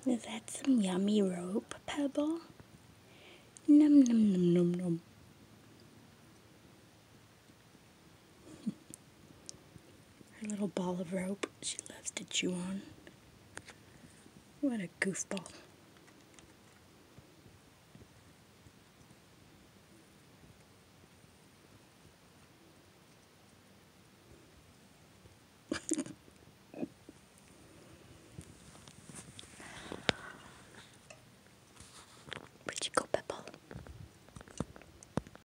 Is that some yummy rope, Pebble? Num num num num num. Her little ball of rope she loves to chew on. What a goofball.